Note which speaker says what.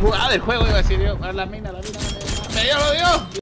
Speaker 1: jugada del juego, iba a decir yo. La mina, me dio, lo dio.